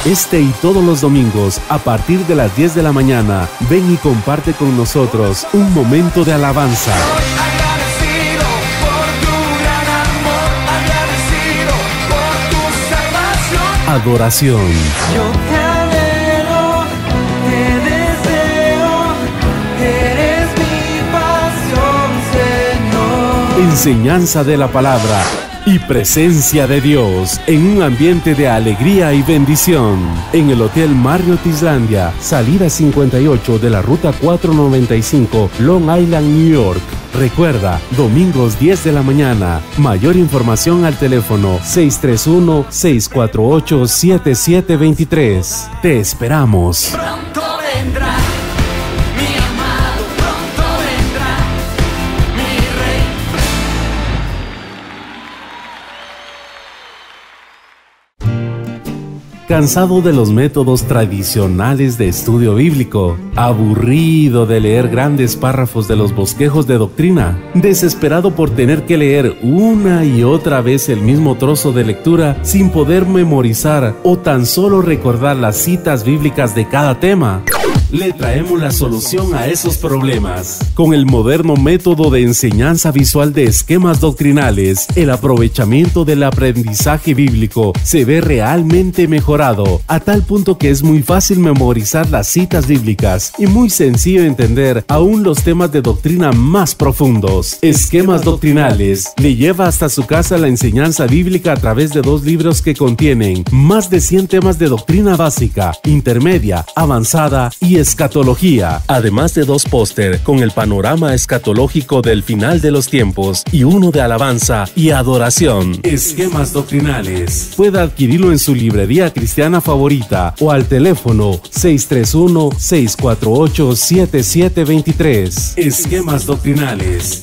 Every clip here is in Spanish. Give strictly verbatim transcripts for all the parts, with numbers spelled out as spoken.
Este y todos los domingos, a partir de las diez de la mañana, ven y comparte con nosotros un momento de alabanza. Agradecido por tu gran amor, agradecido por tu salvación. Adoración. Yo te anhelo, te deseo, eres mi pasión, Señor. Enseñanza de la palabra y presencia de Dios en un ambiente de alegría y bendición. En el Hotel Marriott Islandia, salida cincuenta y ocho de la ruta cuatrocientos noventa y cinco, Long Island, New York. Recuerda, domingos diez de la mañana. Mayor información al teléfono seis tres uno, seis cuatro ocho, siete siete dos tres. Te esperamos. Pronto vendrá, mi amado, pronto vendrá, mi rey. ¿Cansado de los métodos tradicionales de estudio bíblico? ¿Aburrido de leer grandes párrafos de los bosquejos de doctrina? ¿Desesperado por tener que leer una y otra vez el mismo trozo de lectura sin poder memorizar o tan solo recordar las citas bíblicas de cada tema? Le traemos la solución a esos problemas. Con el moderno método de enseñanza visual de esquemas doctrinales, el aprovechamiento del aprendizaje bíblico se ve realmente mejorado, a tal punto que es muy fácil memorizar las citas bíblicas y muy sencillo entender aún los temas de doctrina más profundos. Esquemas doctrinales le lleva hasta su casa la enseñanza bíblica a través de dos libros que contienen más de cien temas de doctrina básica, intermedia, avanzada y escatología, además de dos póster con el panorama escatológico del final de los tiempos y uno de alabanza y adoración. Esquemas doctrinales. Puede adquirirlo en su librería cristiana favorita o al teléfono seis tres uno, seis cuatro ocho, siete siete dos tres. Esquemas doctrinales.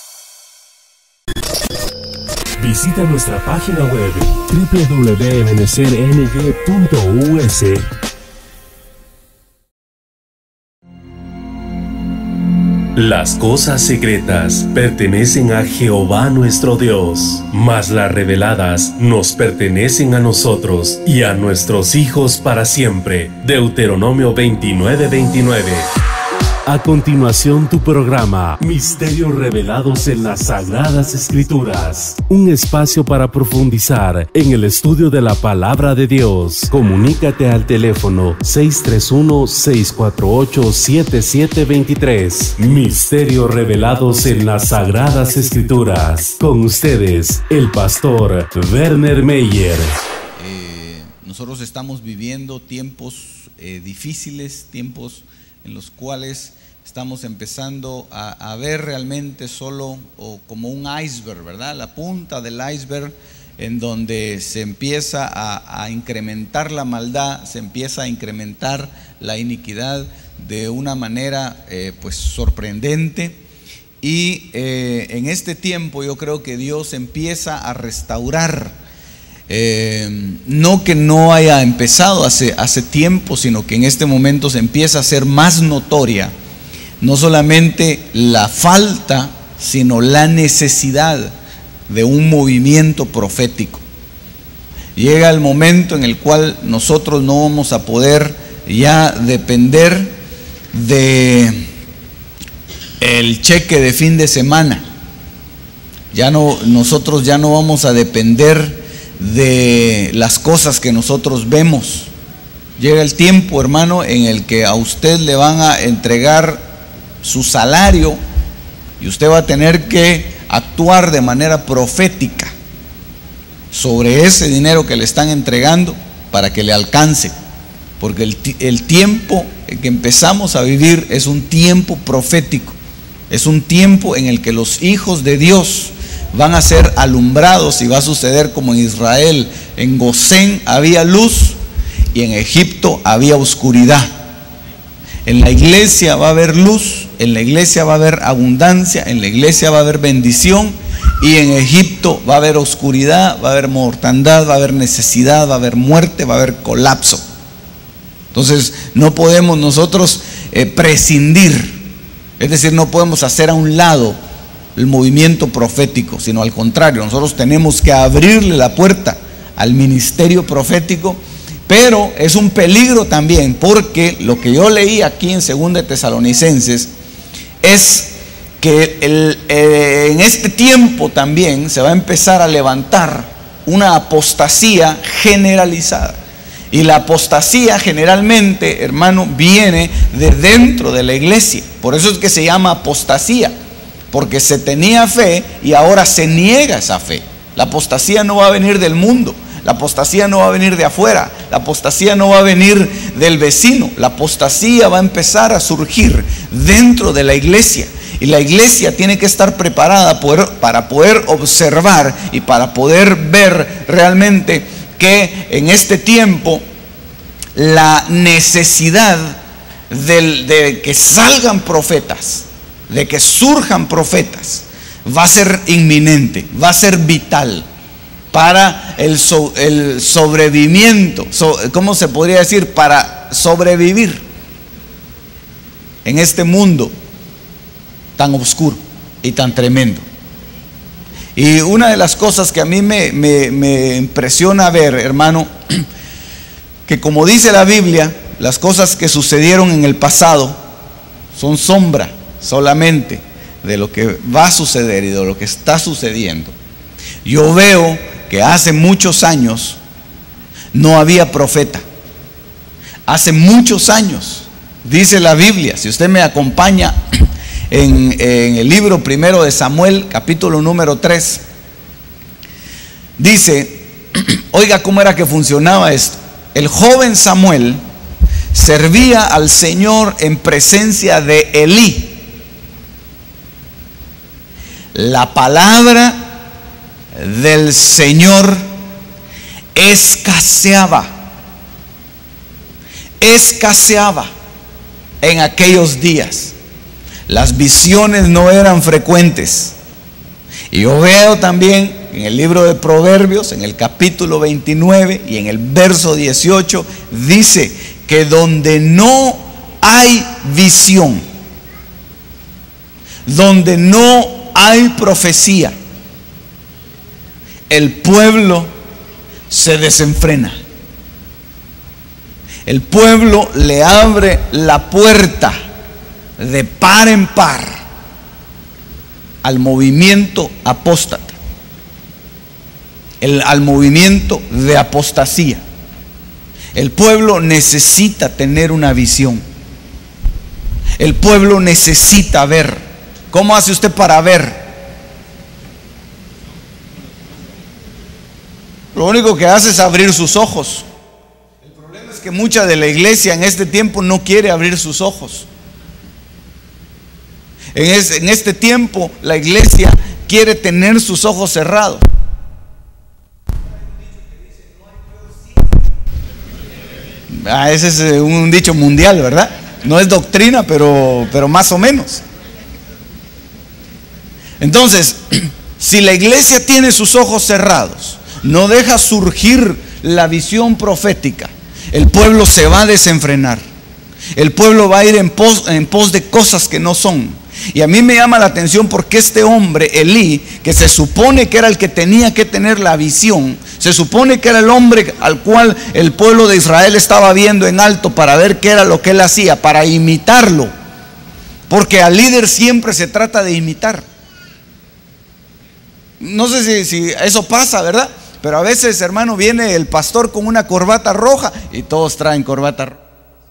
Visita nuestra página web doble u doble u doble u punto ebenecer n g punto u s. Las cosas secretas pertenecen a Jehová nuestro Dios, mas las reveladas nos pertenecen a nosotros y a nuestros hijos para siempre. Deuteronomio veintinueve veintinueve. A continuación, tu programa Misterios Revelados en las Sagradas Escrituras. Un espacio para profundizar en el estudio de la Palabra de Dios. Comunícate al teléfono seis tres uno, seis cuatro ocho, siete siete dos tres. Misterios Revelados en las Sagradas Escrituras. Con ustedes, el pastor Werner Meyer. Eh, nosotros estamos viviendo tiempos eh, difíciles, tiempos en los cuales estamos empezando a, a ver realmente solo o como un iceberg, ¿verdad? La punta del iceberg, en donde se empieza a, a incrementar la maldad, se empieza a incrementar la iniquidad de una manera eh, pues sorprendente. Y eh, en este tiempo yo creo que Dios empieza a restaurar. Eh, no que no haya empezado hace, hace tiempo, sino que en este momento se empieza a hacer más notoria no solamente la falta, sino la necesidad de un movimiento profético. Llega el momento en el cual nosotros no vamos a poder ya depender de el cheque de fin de semana. Ya no, nosotros ya no vamos a depender de las cosas que nosotros vemos. Llega el tiempo, hermano, en el que a usted le van a entregar su salario y usted va a tener que actuar de manera profética sobre ese dinero que le están entregando para que le alcance, porque el, el tiempo en que empezamos a vivir es un tiempo profético, es un tiempo en el que los hijos de Dios van a ser alumbrados y va a suceder como en Israel. En Gosén había luz y en Egipto había oscuridad. En la iglesia va a haber luz, en la iglesia va a haber abundancia, en la iglesia va a haber bendición, y en Egipto va a haber oscuridad, va a haber mortandad, va a haber necesidad, va a haber muerte, va a haber colapso. Entonces no podemos nosotros eh, prescindir, es decir, no podemos hacer a un lado el movimiento profético, sino al contrario, nosotros tenemos que abrirle la puerta al ministerio profético Pero es un peligro también, porque lo que yo leí aquí en Segunda de Tesalonicenses es que el, eh, en este tiempo también se va a empezar a levantar una apostasía generalizada. Y la apostasía generalmente, hermano, viene de dentro de la iglesia. Por eso es que se llama apostasía, porque se tenía fe y ahora se niega esa fe. La apostasía no va a venir del mundo, la apostasía no va a venir de afuera, la apostasía no va a venir del vecino. La apostasía va a empezar a surgir dentro de la iglesia. Y la iglesia tiene que estar preparada para poder observar y para poder ver realmente que en este tiempo la necesidad de, de que salgan profetas, de que surjan profetas, va a ser inminente, va a ser vital para el, so, el sobrevivimiento, so, ¿cómo se podría decir? Para sobrevivir en este mundo tan oscuro y tan tremendo. Y una de las cosas que a mí me, me, me impresiona ver, hermano, que como dice la Biblia, las cosas que sucedieron en el pasado son sombra solamente de lo que va a suceder y de lo que está sucediendo. Yo veo que hace muchos años no había profeta. Hace muchos años, dice la Biblia, si usted me acompaña En, en el libro primero de Samuel, capítulo número tres, dice, oiga cómo era que funcionaba esto. El joven Samuel servía al Señor en presencia de Elí. La palabra del Señor escaseaba, escaseaba en aquellos días. Las visiones no eran frecuentes. Y yo veo también en el libro de Proverbios, en el capítulo veintinueve y en el verso dieciocho, dice que donde no hay visión, donde no hay profecía, el pueblo se desenfrena. El pueblo le abre la puerta de par en par al movimiento apóstata, el, al movimiento de apostasía. El pueblo necesita tener una visión. El pueblo necesita ver. ¿Cómo hace usted para ver? Lo único que hace es abrir sus ojos. El problema es que mucha de la iglesia en este tiempo no quiere abrir sus ojos. En, es, en este tiempo la iglesia quiere tener sus ojos cerrados. Ah, ese es un dicho mundial, ¿verdad? No es doctrina, pero, pero más o menos. Entonces, si la iglesia tiene sus ojos cerrados, no deja surgir la visión profética, el pueblo se va a desenfrenar. El pueblo va a ir en pos, en pos de cosas que no son. Y a mí me llama la atención porque este hombre, Elí, que se supone que era el que tenía que tener la visión, se supone que era el hombre al cual el pueblo de Israel estaba viendo en alto para ver qué era lo que él hacía, para imitarlo. Porque al líder siempre se trata de imitar. No sé si, si eso pasa, ¿verdad? Pero a veces, hermano, viene el pastor con una corbata roja y todos traen corbata roja.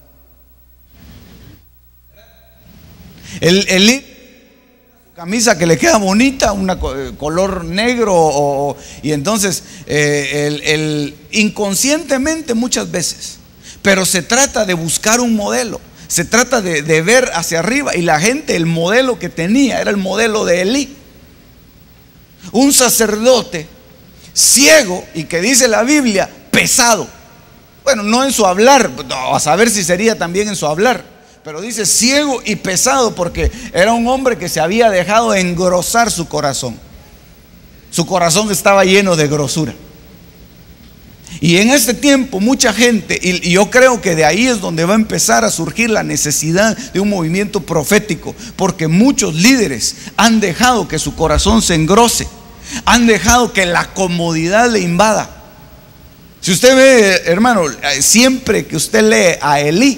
El, el camisa que le queda bonita, una color negro, o, y entonces eh, el, el, inconscientemente muchas veces, pero se trata de buscar un modelo, se trata de, de ver hacia arriba, y la gente, el modelo que tenía era el modelo de Elí, un sacerdote ciego y que dice la Biblia pesado. Bueno, no en su hablar, no, a saber si sería también en su hablar. Pero dice ciego y pesado porque era un hombre que se había dejado engrosar su corazón. Su corazón estaba lleno de grosura. Y en este tiempo mucha gente, y yo creo que de ahí es donde va a empezar a surgir la necesidad de un movimiento profético, porque muchos líderes han dejado que su corazón se engrose, han dejado que la comodidad le invada. Si usted ve, hermano, siempre que usted lee a Elí,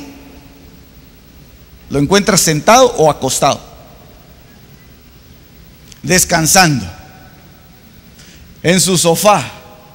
lo encuentra sentado o acostado, descansando en su sofá.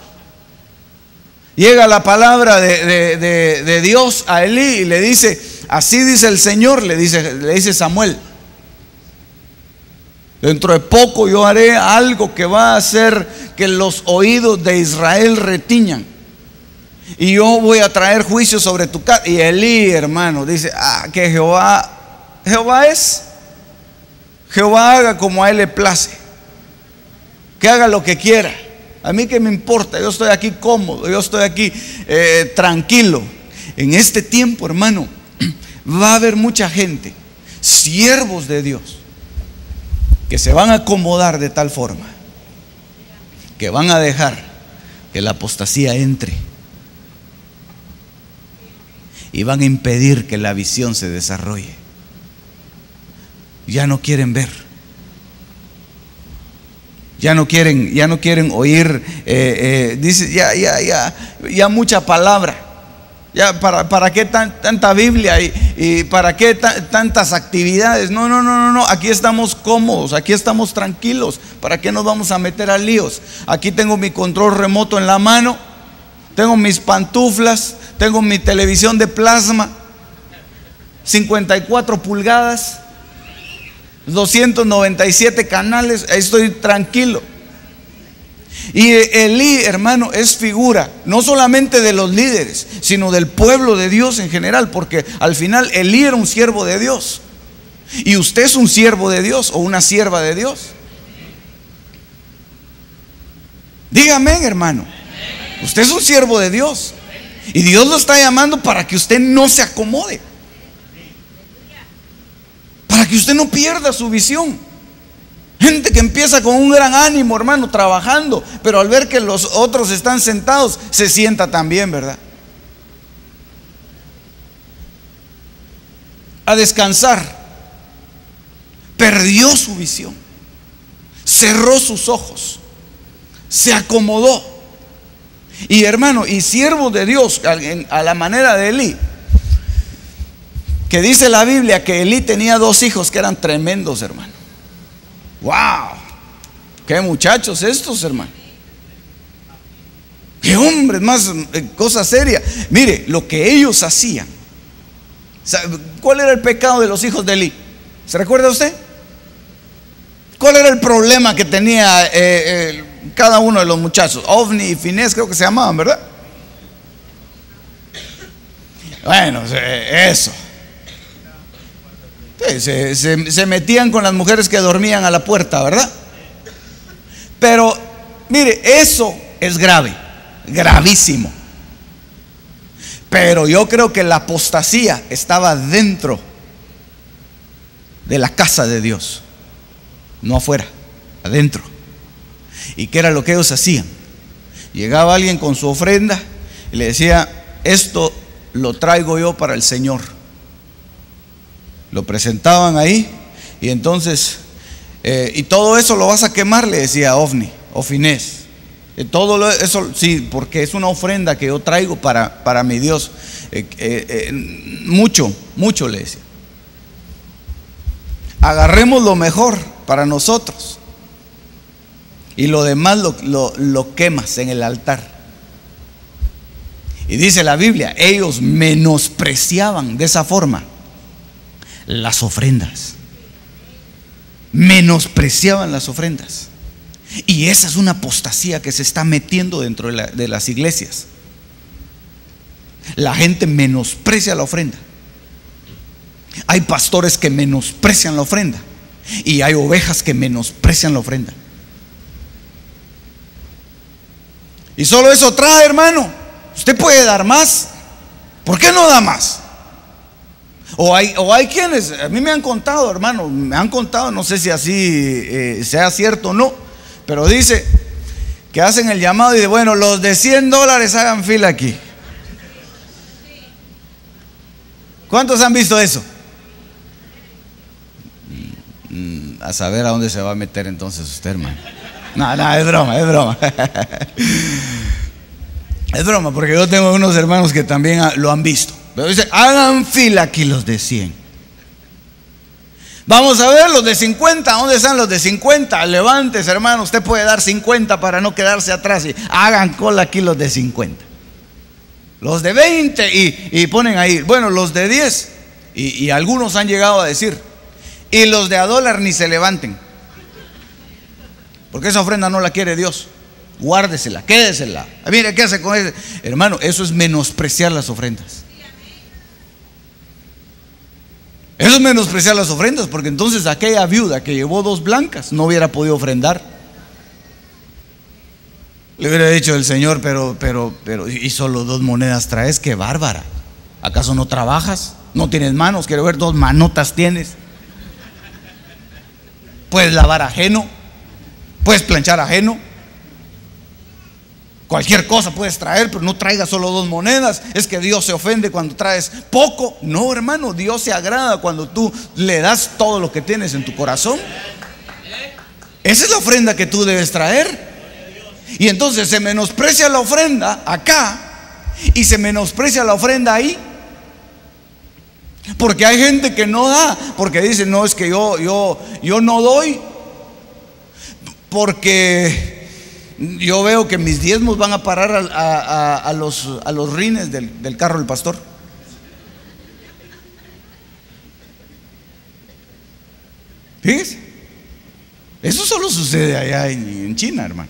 Llega la palabra de, de, de, de Dios a Elí y le dice: así dice el Señor, le dice, le dice Samuel, dentro de poco yo haré algo que va a hacer que los oídos de Israel retiñan, y yo voy a traer juicio sobre tu casa. Y Elí, hermano, dice: ah, que Jehová, Jehová es, Jehová haga como a él le place, que haga lo que quiera. A mí qué me importa, yo estoy aquí cómodo, yo estoy aquí eh, tranquilo. En este tiempo, hermano, va a haber mucha gente, siervos de Dios, que se van a acomodar de tal forma que van a dejar que la apostasía entre y van a impedir que la visión se desarrolle. Ya no quieren ver, ya no quieren, ya no quieren oír, eh, eh, dice, ya, ya, ya, ya mucha palabra, ya para, para qué tan, tanta Biblia y, y para qué ta, tantas actividades. No, no, no, no, no, aquí estamos cómodos, aquí estamos tranquilos. ¿Para qué nos vamos a meter a líos? Aquí tengo mi control remoto en la mano, tengo mis pantuflas, tengo mi televisión de plasma, cincuenta y cuatro pulgadas, doscientos noventa y siete canales, ahí estoy tranquilo. Y Elí, hermano, es figura no solamente de los líderes, sino del pueblo de Dios en general, porque al final Elí era un siervo de Dios. Y usted es un siervo de Dios o una sierva de Dios. Dígame, hermano, usted es un siervo de Dios y Dios lo está llamando para que usted no se acomode, para que usted no pierda su visión. Gente que empieza con un gran ánimo, hermano, trabajando, pero al ver que los otros están sentados, se sienta también, ¿verdad? A descansar. Perdió su visión, cerró sus ojos, se acomodó. Y hermano, y siervo de Dios a la manera de Elí, que dice la Biblia que Elí tenía dos hijos que eran tremendos, hermano. ¡Wow! ¡Qué muchachos estos, hermano! ¡Qué hombres! Más eh, cosa seria. Mire, lo que ellos hacían. ¿Cuál era el pecado de los hijos de Elí? ¿Se recuerda usted? ¿Cuál era el problema que tenía eh, eh, cada uno de los muchachos? Ofni y Finés creo que se llamaban, ¿verdad? Bueno, eso. Se, se, se metían con las mujeres que dormían a la puerta, ¿verdad? Pero mire, eso es grave, gravísimo. Pero yo creo que la apostasía estaba dentro de la casa de Dios, no afuera, adentro. ¿Y qué era lo que ellos hacían? Llegaba alguien con su ofrenda y le decía: esto lo traigo yo para el Señor. Lo presentaban ahí y entonces eh, y todo eso lo vas a quemar, le decía Ofni o Finés. Eh, todo lo, eso sí, porque es una ofrenda que yo traigo para, para mi Dios. eh, eh, eh, mucho, mucho le decía. Agarremos lo mejor para nosotros y lo demás lo, lo, lo quemas en el altar. Y dice la Biblia, ellos menospreciaban de esa forma las ofrendas, menospreciaban las ofrendas. Y esa es una apostasía que se está metiendo dentro de, la, de las iglesias. La gente menosprecia la ofrenda. Hay pastores que menosprecian la ofrenda y hay ovejas que menosprecian la ofrenda. Y solo eso trae, hermano, usted puede dar más. ¿Por qué no da más? O hay, o hay quienes, a mí me han contado, hermano, me han contado, no sé si así eh, sea cierto o no, pero dice que hacen el llamado y de bueno, los de cien dólares hagan fila aquí. ¿Cuántos han visto eso? A saber a dónde se va a meter entonces usted, hermano. No, no, es broma, es broma. Es broma, porque yo tengo unos hermanos que también lo han visto. Pero dice, hagan fila aquí los de cien. Vamos a ver los de cincuenta. ¿Dónde están los de cincuenta? Levántese, hermano, usted puede dar cincuenta para no quedarse atrás. Y hagan cola aquí los de cincuenta. Los de veinte y, y ponen ahí, bueno, los de diez. Y, y algunos han llegado a decir, y los de a dólar ni se levanten, porque esa ofrenda no la quiere Dios. Guárdesela, quédesela. Mire, ¿qué hace con eso? Hermano, eso es menospreciar las ofrendas. Eso es menospreciar las ofrendas, porque entonces aquella viuda que llevó dos blancas no hubiera podido ofrendar. Le hubiera dicho el Señor, pero, pero, pero, y solo dos monedas traes, qué bárbara. ¿Acaso no trabajas? ¿No tienes manos? Quiero ver, dos manotas tienes. Puedes lavar ajeno, puedes planchar ajeno, cualquier cosa puedes traer, pero no traigas solo dos monedas. Es que Dios se ofende cuando traes poco. No, hermano, Dios se agrada cuando tú le das todo lo que tienes en tu corazón. Esa es la ofrenda que tú debes traer. Y entonces se menosprecia la ofrenda acá y se menosprecia la ofrenda ahí. Porque hay gente que no da, porque dice, no, es que yo, yo, yo no doy, porque yo veo que mis diezmos van a parar a, a, a, los, a los rines del, del carro del pastor. Fíjese, eso solo sucede allá en, en China, hermano.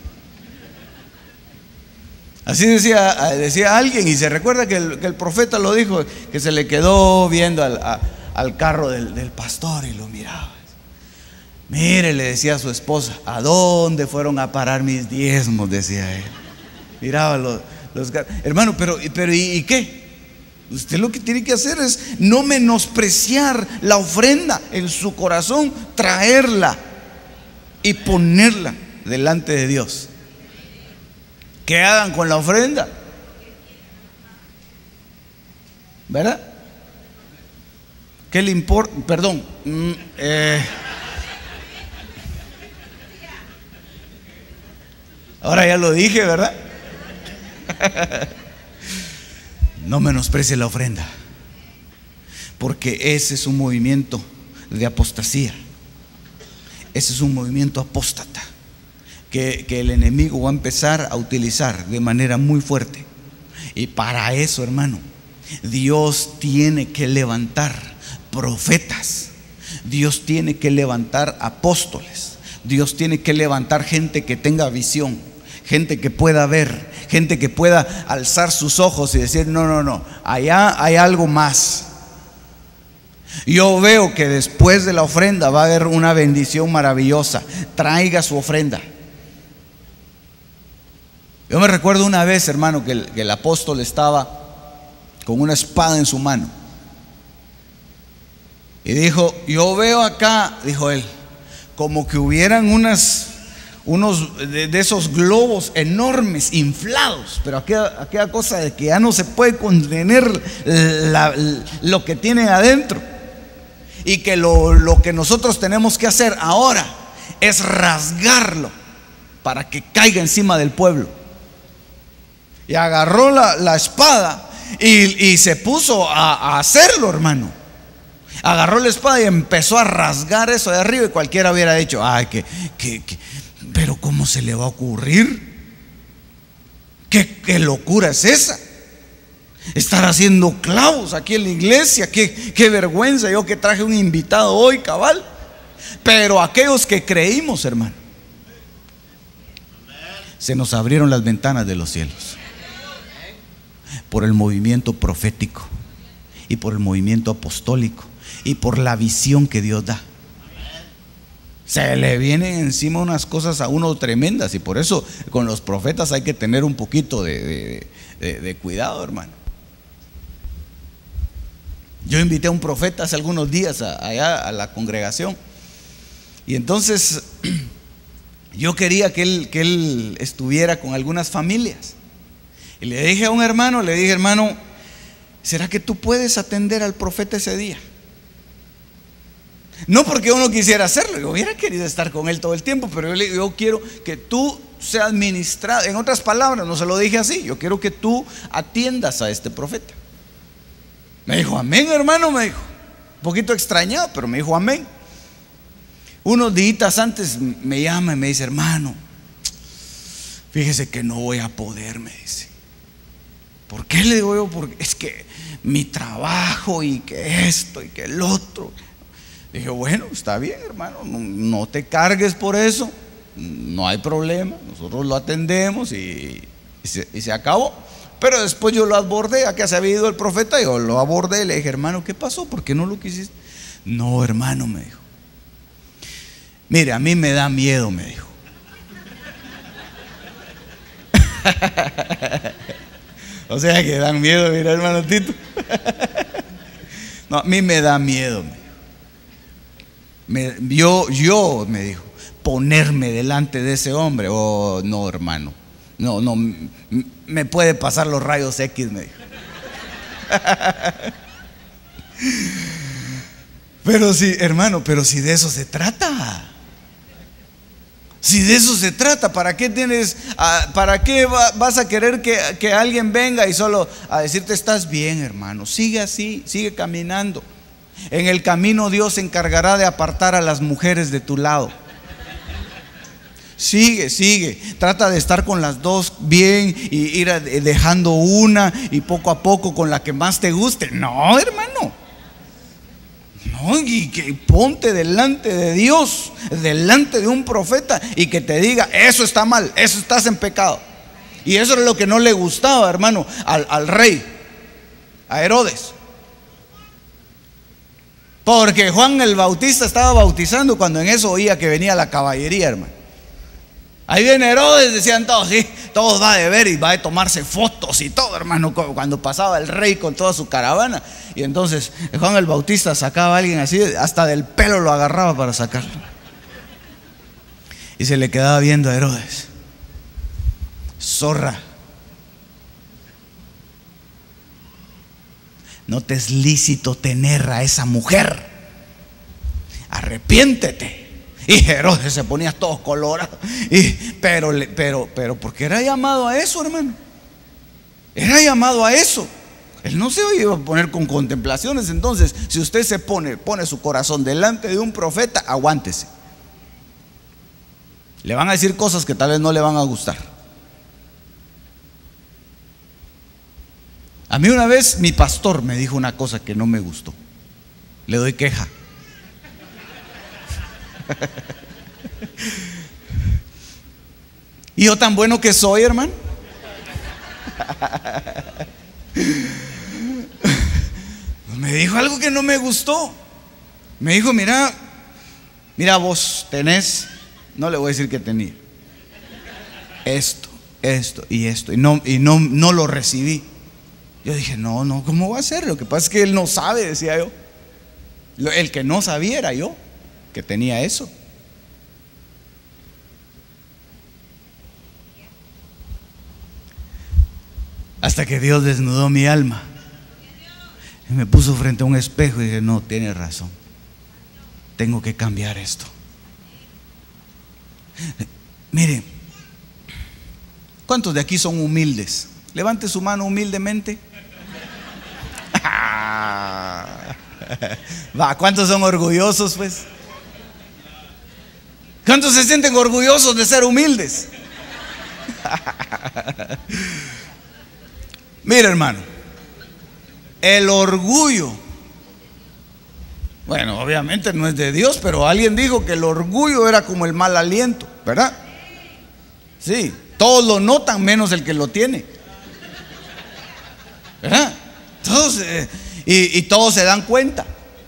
Así decía, decía alguien, y se recuerda que el, que el profeta lo dijo, que se le quedó viendo al, a, al carro del, del pastor y lo miraba. Mire, le decía a su esposa, ¿a dónde fueron a parar mis diezmos? Decía él. Miraba los, los hermano, pero, pero ¿y, ¿y qué? Usted lo que tiene que hacer es no menospreciar la ofrenda en su corazón, traerla y ponerla delante de Dios. ¿Qué hagan con la ofrenda? ¿Verdad? ¿Qué le importa? Perdón. Mm, eh. Ahora ya lo dije, ¿verdad? No menosprecie la ofrenda, porque ese es un movimiento de apostasía. Ese es un movimiento apóstata que, que el enemigo va a empezar a utilizar de manera muy fuerte. Y para eso, hermano, Dios tiene que levantar profetas, Dios tiene que levantar apóstoles, Dios tiene que levantar gente que tenga visión, gente que pueda ver, gente que pueda alzar sus ojos y decir, no, no, no, allá hay algo más. Yo veo que después de la ofrenda va a haber una bendición maravillosa. Traiga su ofrenda. Yo me recuerdo una vez, hermano, que el, que el apóstol estaba con una espada en su mano y dijo, yo veo acá, dijo él, como que hubieran unas unos de, de esos globos enormes, inflados, pero aquella, aquella cosa de que ya no se puede contener la, lo que tienen adentro, y que lo, lo que nosotros tenemos que hacer ahora es rasgarlo para que caiga encima del pueblo. Y agarró la, la espada y, y se puso a, a hacerlo, hermano. Agarró la espada y empezó a rasgar eso de arriba, y cualquiera hubiera dicho, ay, que, que, que pero ¿cómo se le va a ocurrir? ¿Qué, qué locura es esa? Estar haciendo clavos aquí en la iglesia, qué, qué vergüenza. Yo que traje un invitado hoy, cabal. Pero aquellos que creímos, hermano, se nos abrieron las ventanas de los cielos por el movimiento profético y por el movimiento apostólico y por la visión que Dios da. Se le vienen encima unas cosas a uno tremendas, y por eso con los profetas hay que tener un poquito de, de, de, de cuidado, hermano. Yo invité a un profeta hace algunos días a, allá a la congregación, y entonces yo quería que él, que él estuviera con algunas familias, y le dije a un hermano, le dije, hermano, ¿será que tú puedes atender al profeta ese día? No porque uno quisiera hacerlo, yo hubiera querido estar con él todo el tiempo, pero yo, le, yo quiero que tú sea administrado. En otras palabras, no se lo dije así, yo quiero que tú atiendas a este profeta. Me dijo, amén, hermano, me dijo. Un poquito extrañado, pero me dijo, amén. Unos días antes me llama y me dice, hermano, fíjese que no voy a poder, me dice. ¿Por qué? Le digo yo, porque es que mi trabajo y que esto y que el otro. Dije, bueno, está bien, hermano, no, no te cargues por eso, no hay problema, nosotros lo atendemos y, y, se, y se acabó. Pero después yo lo abordé, a que se había ido el profeta, yo lo abordé y le dije, hermano, ¿qué pasó? ¿Por qué no lo quisiste? No, hermano, me dijo, mire, a mí me da miedo, me dijo. O sea que dan miedo, mira, hermano Tito. No, a mí me da miedo, me dijo. Me, yo, yo, me dijo, ponerme delante de ese hombre. Oh, no, hermano. No, no, me puede pasar los rayos X, me dijo. Pero sí, hermano, pero si de eso se trata. Si de eso se trata, ¿para qué tienes, para qué vas a querer que, que alguien venga y solo a decirte estás bien, hermano? Sigue así, sigue caminando. En el camino Dios se encargará de apartar a las mujeres de tu lado. Sigue, sigue, trata de estar con las dos bien y ir dejando una y poco a poco con la que más te guste. No, hermano. No, y que ponte delante de Dios, delante de un profeta y que te diga, eso está mal, eso estás en pecado. Y eso es lo que no le gustaba, hermano, al, al rey, a Herodes. Porque Juan el Bautista estaba bautizando cuando en eso oía que venía la caballería, hermano. Ahí viene Herodes, decían todos, sí, todos va de ver y va de tomarse fotos y todo, hermano, cuando pasaba el rey con toda su caravana. Y entonces Juan el Bautista sacaba a alguien así, hasta del pelo lo agarraba para sacarlo. Y se le quedaba viendo a Herodes. Zorra, no te es lícito tener a esa mujer. Arrepiéntete. Y Herodes se ponía todo colorado. Y, pero, pero, pero, ¿por qué era llamado a eso, hermano? Era llamado a eso. Él no se iba a poner con contemplaciones. Entonces, si usted se pone, pone su corazón delante de un profeta, aguántese. Le van a decir cosas que tal vez no le van a gustar. A mí una vez mi pastor me dijo una cosa que no me gustó. Le doy queja. Y yo tan bueno que soy, hermano. Me dijo algo que no me gustó. Me dijo, mira, mira vos tenés, no le voy a decir que tenía, esto, esto y esto. Y no, y no, no lo recibí. Yo dije, no, no, ¿cómo va a ser? Lo que pasa es que él no sabe, decía yo. El que no sabía era yo, que tenía eso. Hasta que Dios desnudó mi alma y me puso frente a un espejo y dije, no, tiene razón, tengo que cambiar esto. Mire, ¿cuántos de aquí son humildes? Levante su mano humildemente. Va, ¿cuántos son orgullosos, pues? ¿Cuántos se sienten orgullosos de ser humildes? Mira, hermano, el orgullo, bueno, obviamente no es de Dios, pero alguien dijo que el orgullo era como el mal aliento, ¿verdad? Sí, todos lo notan menos el que lo tiene, ¿verdad? Todos, eh, y, y todos se dan cuenta.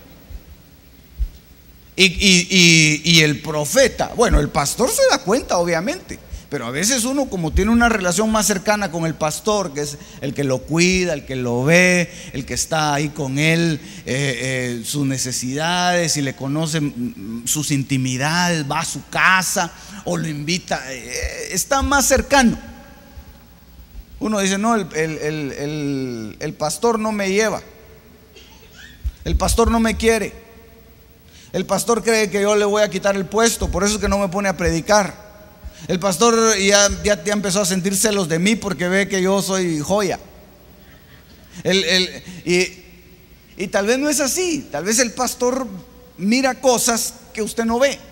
Y, y, y, y el profeta, bueno, el pastor se da cuenta, obviamente. Pero a veces uno, como tiene una relación más cercana con el pastor, que es el que lo cuida, el que lo ve, el que está ahí con él, eh, eh, sus necesidades y le conoce sus intimidades, va a su casa o lo invita, eh, está más cercano. Uno dice, no, el, el, el, el, el pastor no me lleva, el pastor no me quiere, el pastor cree que yo le voy a quitar el puesto, por eso es que no me pone a predicar. El pastor ya, ya, ya empezó a sentir celos de mí porque ve que yo soy joya. El, el, y, y tal vez no es así. Tal vez el pastor mira cosas que usted no ve.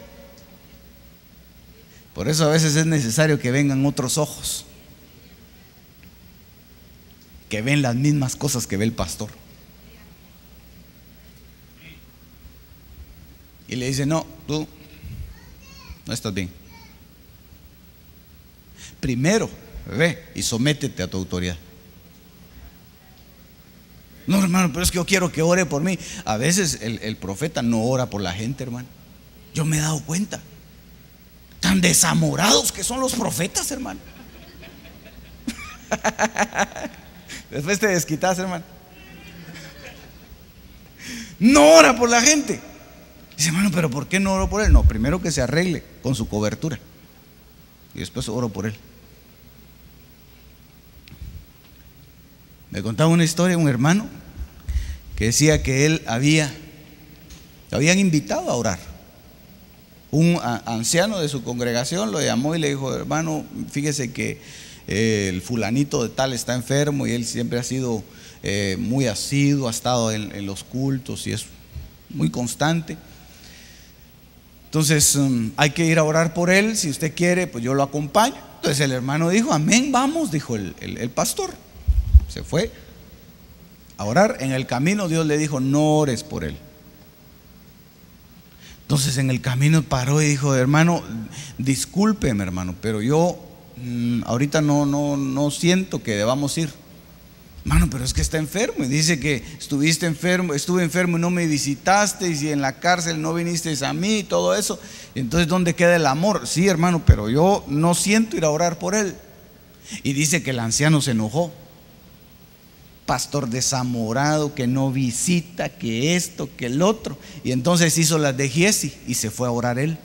Por eso a veces es necesario que vengan otros ojos que ven las mismas cosas que ve el pastor. Y le dice: no, tú no estás bien. Primero ve y sométete a tu autoridad. No, hermano, pero es que yo quiero que ore por mí. A veces el, el profeta no ora por la gente, hermano. Yo me he dado cuenta. Tan desamorados que son los profetas, hermano. Después te desquitas, hermano. No ora por la gente. Dice: hermano, pero ¿por qué no oro por él? No, primero que se arregle con su cobertura y después oro por él. Me contaba una historia un hermano que decía que él había, lo habían invitado a orar. Un anciano de su congregación lo llamó y le dijo: hermano, fíjese que eh, el fulanito de tal está enfermo, y él siempre ha sido eh, muy asiduo, ha estado en, en los cultos y es muy constante. Entonces um, hay que ir a orar por él. Si usted quiere, pues yo lo acompaño. Entonces el hermano dijo: amén, vamos, dijo el, el, el pastor. Se fue a orar. En el camino Dios le dijo: no ores por él. Entonces en el camino paró y dijo: hermano, discúlpeme, hermano, pero yo mmm, ahorita no, no, no siento que debamos ir. Hermano, pero es que está enfermo y dice que estuviste enfermo, estuve enfermo y no me visitaste, y si en la cárcel no viniste a mí y todo eso. Entonces, ¿dónde queda el amor? Sí, hermano, pero yo no siento ir a orar por él. Y dice que el anciano se enojó. Pastor desamorado, que no visita, que esto, que el otro. Y entonces hizo las de Giesi y se fue a orar él.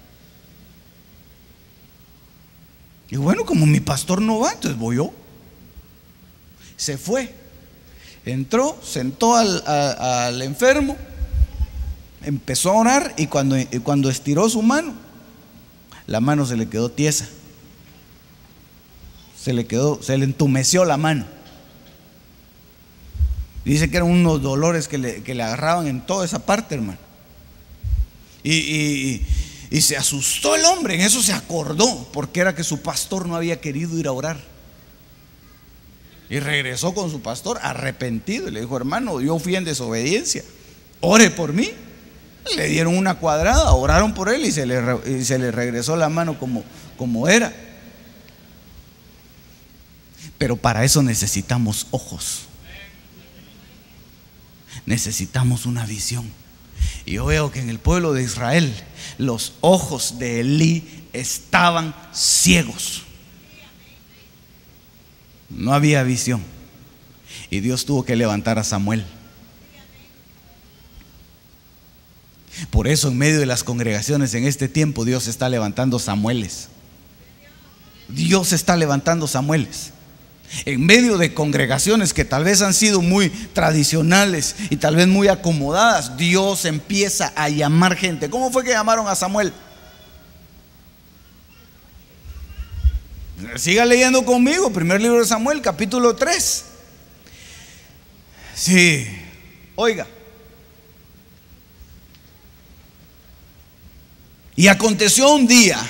Y bueno, como mi pastor no va, entonces voy yo. Se fue, entró, sentó al, a, al enfermo, empezó a orar, y cuando, y cuando estiró su mano, la mano se le quedó tiesa. Se le quedó, se le entumeció la mano. Dice que eran unos dolores que le, que le agarraban en toda esa parte, hermano. Y, y, y se asustó el hombre. En eso se acordó, porque era que su pastor no había querido ir a orar. Y regresó con su pastor arrepentido y le dijo: hermano, yo fui en desobediencia, ore por mí. Le dieron una cuadrada, oraron por él y se le, y se le regresó la mano como, como era. Pero para eso necesitamos ojos. Necesitamos una visión. Y yo veo que en el pueblo de Israel los ojos de Elí estaban ciegos. No había visión. Y Dios tuvo que levantar a Samuel. Por eso en medio de las congregaciones en este tiempo Dios está levantando Samueles. Dios está levantando Samueles. En medio de congregaciones que tal vez han sido muy tradicionales y tal vez muy acomodadas, Dios empieza a llamar gente. ¿Cómo fue que llamaron a Samuel? Siga leyendo conmigo, primer libro de Samuel, capítulo tres. Sí, oiga. Y aconteció un día,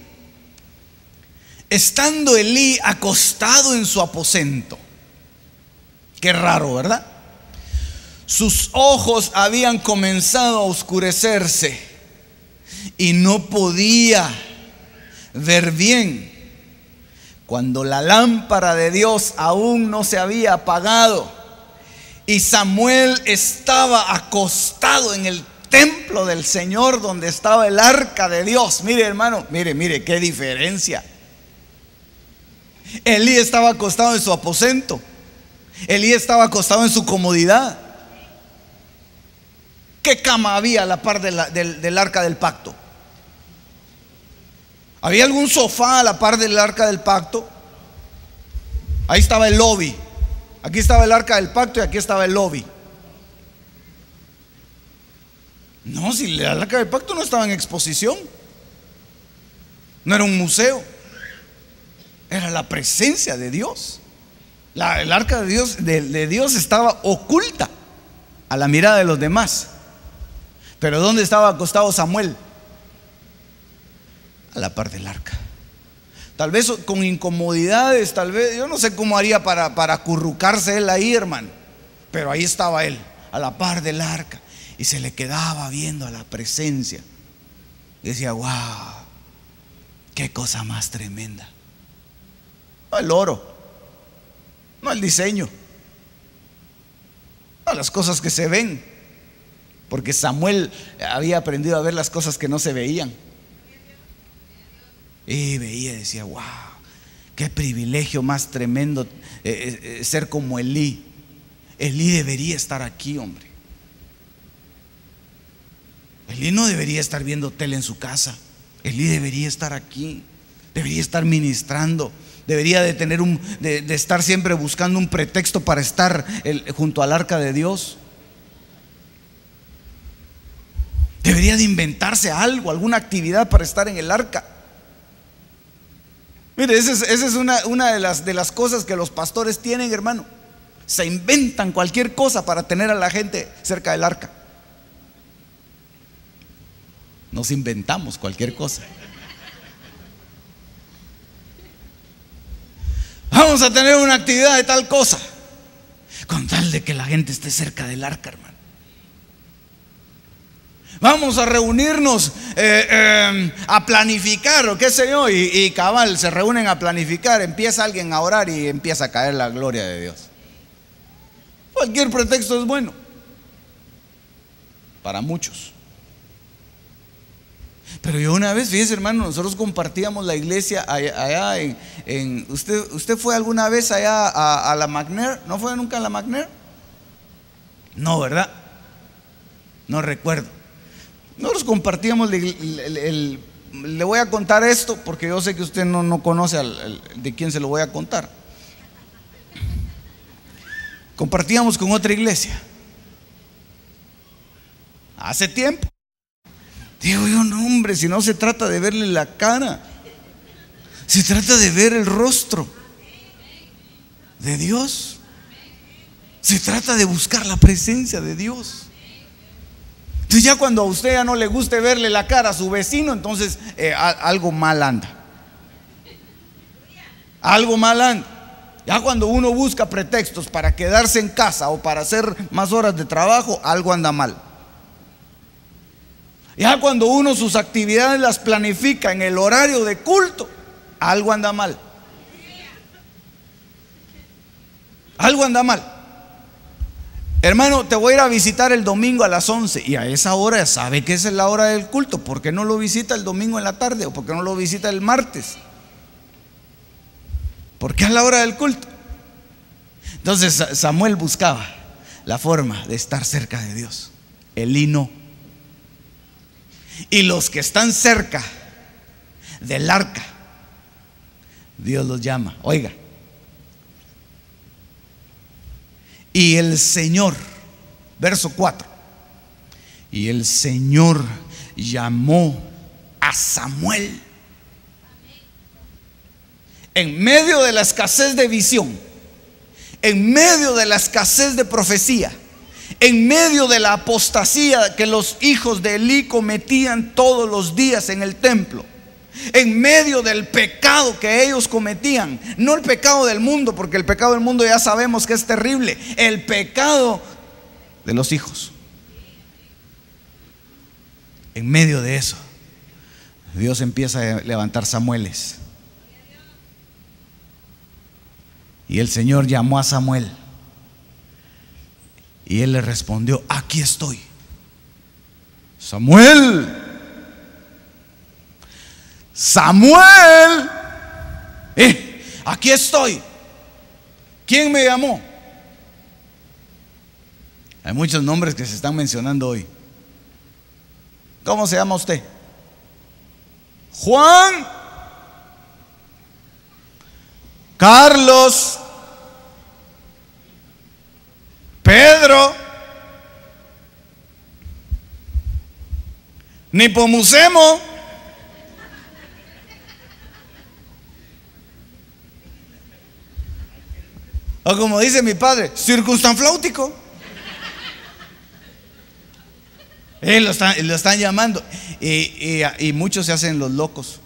estando Elí acostado en su aposento. Qué raro, ¿verdad? Sus ojos habían comenzado a oscurecerse y no podía ver bien, cuando la lámpara de Dios aún no se había apagado, y Samuel estaba acostado en el templo del Señor, donde estaba el arca de Dios. Mire, hermano, mire, mire qué diferencia. Elí estaba acostado en su aposento. Elí estaba acostado en su comodidad. ¿Qué cama había a la par de la, del, del arca del pacto? ¿Había algún sofá a la par del arca del pacto? Ahí estaba el lobby. Aquí estaba el arca del pacto y aquí estaba el lobby. No, si el arca del pacto no estaba en exposición. No era un museo, era la presencia de Dios. La, el arca de Dios, de, de Dios estaba oculta a la mirada de los demás. Pero ¿dónde estaba acostado Samuel? A la par del arca. Tal vez con incomodidades, tal vez, yo no sé cómo haría para, para acurrucarse él ahí, hermano. Pero ahí estaba él, a la par del arca. Y se le quedaba viendo a la presencia. Y decía, wow, qué cosa más tremenda. No el oro, no el diseño, no las cosas que se ven. Porque Samuel había aprendido a ver las cosas que no se veían. Y veía y decía, wow, qué privilegio más tremendo eh, eh, ser como Elí. Elí debería estar aquí, hombre. Elí no debería estar viendo tele en su casa. Elí debería estar aquí. Debería estar ministrando. Debería de tener un, de, de estar siempre buscando un pretexto para estar el, junto al arca de Dios. Debería de inventarse algo, alguna actividad para estar en el arca. Mire, esa es, esa es una, una de, las, de las cosas que los pastores tienen, hermano. Se inventan cualquier cosa para tener a la gente cerca del arca. Nos inventamos cualquier cosa. Vamos a tener una actividad de tal cosa, con tal de que la gente esté cerca del arca, hermano. Vamos a reunirnos eh, eh, a planificar, o qué sé yo, y, y cabal, se reúnen a planificar. Empieza alguien a orar y empieza a caer la gloria de Dios. Cualquier pretexto es bueno para muchos. Pero yo una vez, fíjese, hermano, nosotros compartíamos la iglesia allá, allá en, en ¿usted, ¿Usted fue alguna vez allá a, a la McNair? ¿No fue nunca a la McNair? No, ¿verdad? No recuerdo. Nosotros compartíamos el, el, el, el, le voy a contar esto porque yo sé que usted no, no conoce al, al, de quién se lo voy a contar. Compartíamos con otra iglesia hace tiempo. Digo yo, no, hombre, si no se trata de verle la cara, se trata de ver el rostro de Dios. Se trata de buscar la presencia de Dios. Entonces ya cuando a usted ya no le guste verle la cara a su vecino, entonces eh, a, algo mal anda. Algo mal anda. Ya cuando uno busca pretextos para quedarse en casa o para hacer más horas de trabajo, algo anda mal. Ya cuando uno sus actividades las planifica en el horario de culto, algo anda mal. Algo anda mal. Hermano, te voy a ir a visitar el domingo a las once. Y a esa hora sabe que esa es la hora del culto. ¿Por qué no lo visita el domingo en la tarde? ¿O por qué no lo visita el martes? ¿Por qué es la hora del culto? Entonces Samuel buscaba la forma de estar cerca de Dios. Elí no. Y los que están cerca del arca, Dios los llama. Oiga. Y el Señor, verso cuatro, y el Señor llamó a Samuel en medio de la escasez de visión, en medio de la escasez de profecía, en medio de la apostasía que los hijos de Elí cometían todos los días en el templo, en medio del pecado que ellos cometían. No el pecado del mundo, porque el pecado del mundo ya sabemos que es terrible. El pecado de los hijos. En medio de eso, Dios empieza a levantar Samueles. Y el Señor llamó a Samuel. Y él le respondió: aquí estoy. Samuel. Samuel, eh, aquí estoy. ¿Quién me llamó? Hay muchos nombres que se están mencionando hoy. ¿Cómo se llama usted? Juan, Carlos, Pedro, Nipomucemo, O como dice mi padre, circunstanfláutico. Eh, lo, están, lo están llamando. Y, y, y muchos se hacen los locos.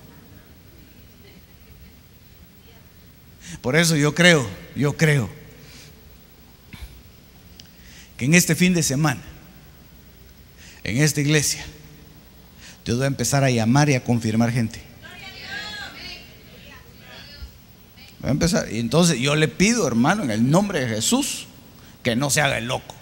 Por eso yo creo, yo creo que en este fin de semana, en esta iglesia, Dios va a empezar a llamar y a confirmar gente. Va a empezar. Y entonces yo le pido, hermano, en el nombre de Jesús, que no se haga el loco.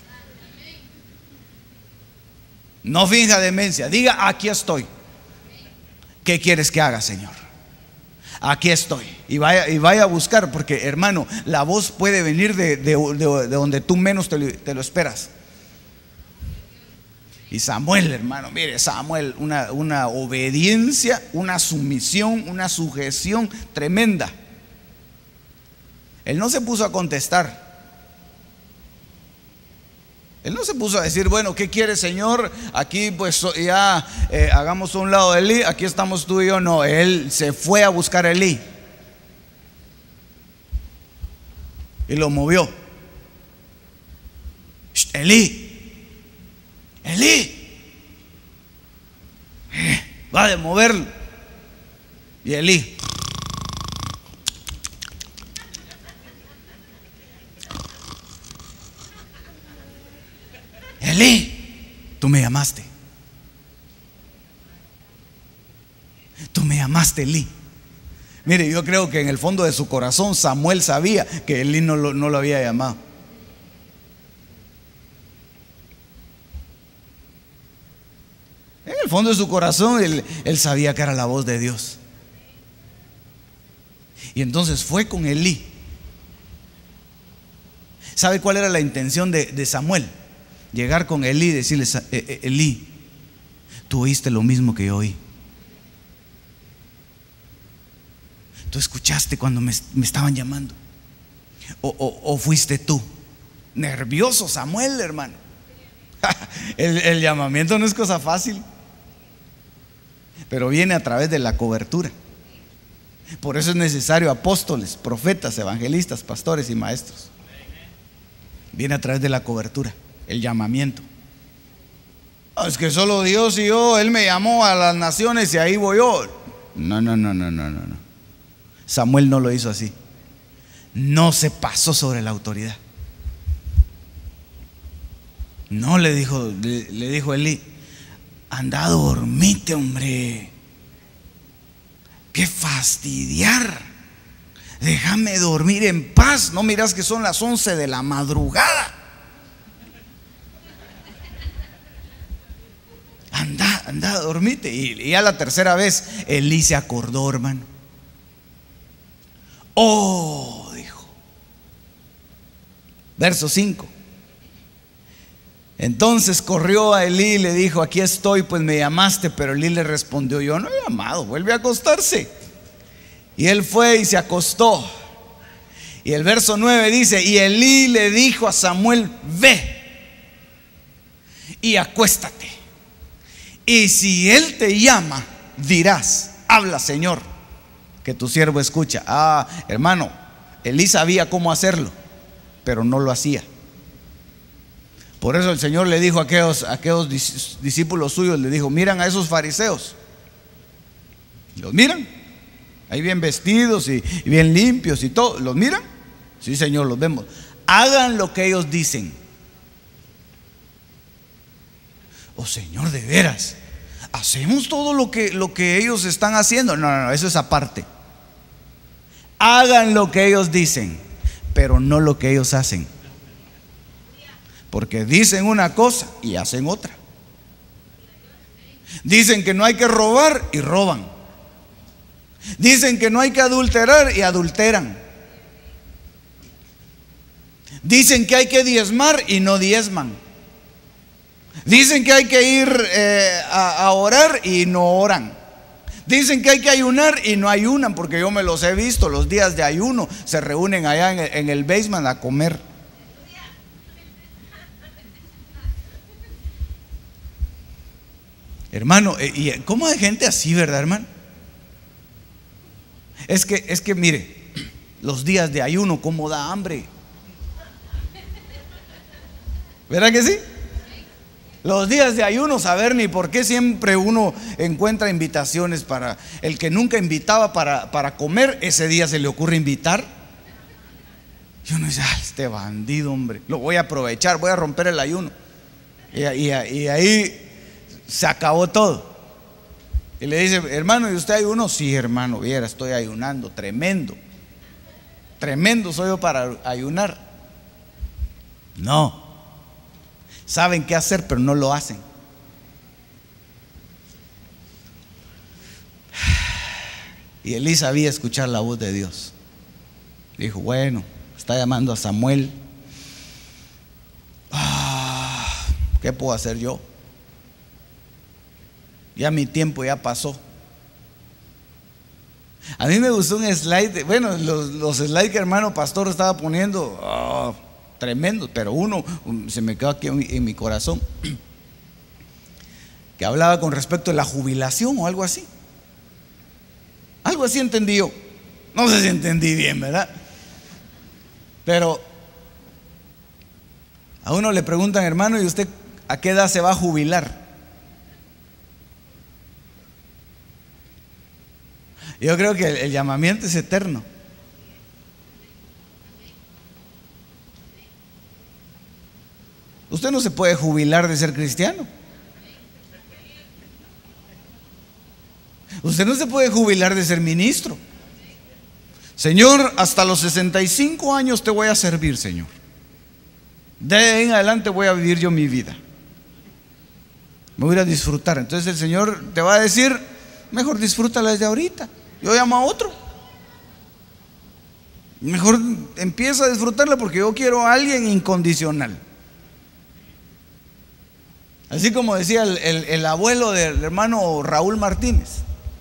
No finja demencia. Diga, aquí estoy. ¿Qué quieres que haga, Señor? Aquí estoy. Y vaya, y vaya a buscar, porque, hermano, la voz puede venir de, de, de, de donde tú menos te lo, te lo esperas. Y Samuel, hermano, mire, Samuel, una, una obediencia, una sumisión, una sujeción tremenda. Él no se puso a contestar. Él no se puso a decir, bueno, ¿qué quiere, Señor? Aquí pues ya eh, hagamos un lado de Elí, aquí estamos tú y yo. No, él se fue a buscar a Elí y lo movió. Elí, Elí, eh, va a moverlo. Y Elí, Elí, tú me llamaste. Tú me llamaste, Elí. Mire, yo creo que en el fondo de su corazón Samuel sabía que Elí no lo, no lo había llamado. En el fondo de su corazón él, él sabía que era la voz de Dios. Y entonces fue con Elí. ¿Sabe cuál era la intención de, de Samuel? Llegar con Elí y decirle, Elí, tú oíste lo mismo que yo oí. Tú escuchaste cuando me, me estaban llamando. O, o, o fuiste tú. Nervioso Samuel, hermano. el, el llamamiento no es cosa fácil, pero viene a través de la cobertura. Por eso es necesario apóstoles, profetas, evangelistas, pastores y maestros. Viene a través de la cobertura, el llamamiento. No, es que solo Dios y yo, Él me llamó a las naciones y ahí voy yo. No, no, no, no, no, no, no. Samuel no lo hizo así. No se pasó sobre la autoridad. No le dijo, le, le dijo Elí, anda a dormirte, hombre. Qué fastidiar. Déjame dormir en paz. No miras que son las once de la madrugada. Anda, anda a dormirte. Y, y a la tercera vez Elí se acordó, hermano. Oh, dijo. Verso cinco. Entonces corrió a Elí y le dijo, aquí estoy, pues me llamaste. Pero Elí le respondió, yo no he llamado, vuelve a acostarse. Y él fue y se acostó. Y el verso nueve dice, y Elí le dijo a Samuel, ve y acuéstate. Y si él te llama, dirás, habla, Señor, que tu siervo escucha. Ah, hermano, Elí sabía cómo hacerlo, pero no lo hacía. Por eso el Señor le dijo a aquellos, a aquellos discípulos suyos, le dijo, miran a esos fariseos. ¿Los miran? Ahí bien vestidos y, y bien limpios y todo. ¿Los miran? Sí, Señor, los vemos. Hagan lo que ellos dicen. Oh, Señor, de veras, ¿hacemos todo lo que, lo que ellos están haciendo? No, no, no, eso es aparte. Hagan lo que ellos dicen, pero no lo que ellos hacen. Porque dicen una cosa y hacen otra. Dicen que no hay que robar y roban. Dicen que no hay que adulterar y adulteran. Dicen que hay que diezmar y no diezman. Dicen que hay que ir eh, a, a orar y no oran. Dicen que hay que ayunar y no ayunan, porque yo me los he visto, los días de ayuno se reúnen allá en el, en el basement a comer. Hermano, ¿y cómo hay gente así, verdad, hermano? Es que, es que mire, los días de ayuno, cómo da hambre. ¿Verdad que sí? Los días de ayuno, saber ni por qué siempre uno encuentra invitaciones para el que nunca invitaba para, para comer, ese día se le ocurre invitar. Y uno dice, ah, este bandido, hombre, lo voy a aprovechar, voy a romper el ayuno. Y, y, y ahí se acabó todo. Y le dice, hermano, ¿y usted ayunó? Sí, hermano, viera, estoy ayunando, tremendo. Tremendo soy yo para ayunar. No. Saben qué hacer, pero no lo hacen. Y Elí sabía escuchar la voz de Dios. Dijo, bueno, está llamando a Samuel. Ah, ¿qué puedo hacer yo? Ya mi tiempo ya pasó. A mí me gustó un slide, bueno, los, los slides que hermano pastor estaba poniendo, oh, tremendo, pero uno se me quedó aquí en mi, en mi corazón, que hablaba con respecto a la jubilación o algo así. Algo así entendí yo. No sé si entendí bien, ¿verdad? Pero a uno le preguntan, hermano, ¿y usted a qué edad se va a jubilar? Yo creo que el, el llamamiento es eterno. Usted no se puede jubilar de ser cristiano. Usted no se puede jubilar de ser ministro. Señor, hasta los sesenta y cinco años te voy a servir, Señor. De ahí en adelante voy a vivir yo mi vida. Me voy a disfrutar. Entonces el Señor te va a decir, mejor disfrútala desde ahorita. Yo llamo a otro. Mejor empieza a disfrutarla porque yo quiero a alguien incondicional. Así como decía el, el, el abuelo del hermano Raúl Martínez.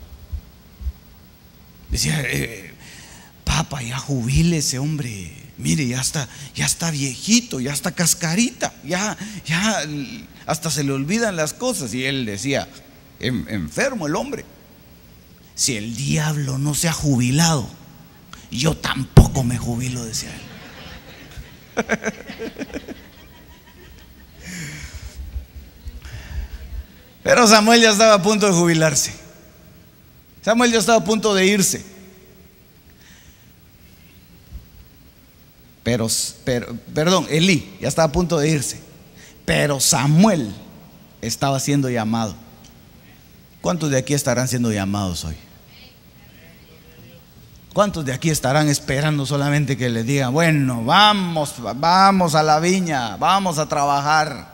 Decía, eh, papá, ya jubílese, hombre. Mire, ya está, ya está viejito, ya está cascarita, ya, ya hasta se le olvidan las cosas. Y él decía, en, enfermo el hombre. Si el diablo no se ha jubilado, yo tampoco me jubilo, decía él. Pero Samuel ya estaba a punto de jubilarse. Samuel ya estaba a punto de irse. Pero, pero, perdón, Elí ya estaba a punto de irse. Pero Samuel estaba siendo llamado. ¿Cuántos de aquí estarán siendo llamados hoy? ¿Cuántos de aquí estarán esperando solamente que les digan, bueno, vamos, vamos a la viña, vamos a trabajar?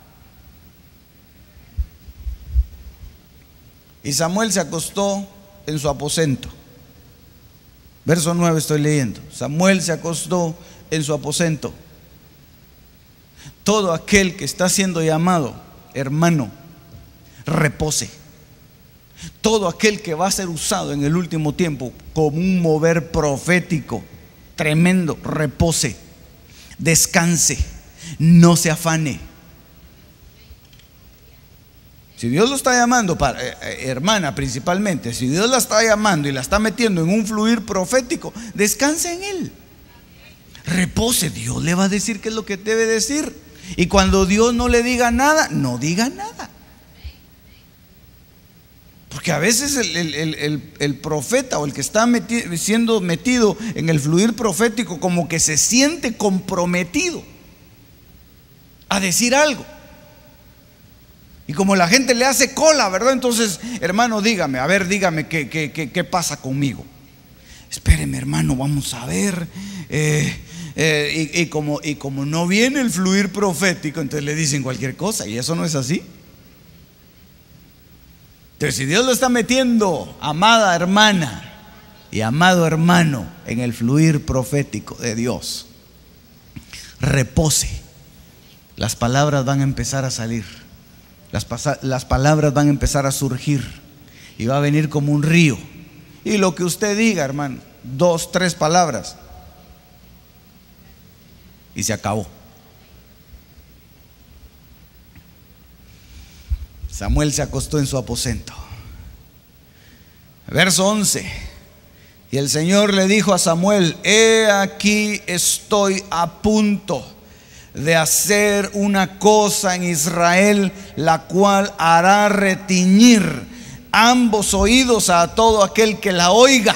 Y Samuel se acostó en su aposento. Verso nueve estoy leyendo. Samuel se acostó en su aposento. Todo aquel que está siendo llamado, hermano, repose. Todo aquel que va a ser usado en el último tiempo como un mover profético tremendo, repose, descanse, no se afane. Si Dios lo está llamando, para, eh, hermana principalmente, si Dios la está llamando y la está metiendo en un fluir profético, descanse en Él. Repose, Dios le va a decir qué es lo que debe decir. Y cuando Dios no le diga nada, no diga nada. Porque a veces el, el, el, el profeta o el que está meti, siendo metido en el fluir profético como que se siente comprometido a decir algo. Y como la gente le hace cola, ¿verdad? Entonces, hermano, dígame, a ver, dígame qué, qué, qué, qué pasa conmigo. Espéreme, hermano, vamos a ver. Eh, eh, y, y, como, y como no viene el fluir profético, entonces le dicen cualquier cosa. Y eso no es así. Entonces, si Dios lo está metiendo, amada hermana y amado hermano, en el fluir profético de Dios, repose. Las palabras van a empezar a salir. Las, las palabras van a empezar a surgir. Y va a venir como un río. Y lo que usted diga, hermano, dos, tres palabras, y se acabó. Samuel se acostó en su aposento. Verso once. Y el Señor le dijo a Samuel: he aquí estoy a punto de hacer una cosa en Israel, la cual hará retiñir ambos oídos a todo aquel que la oiga.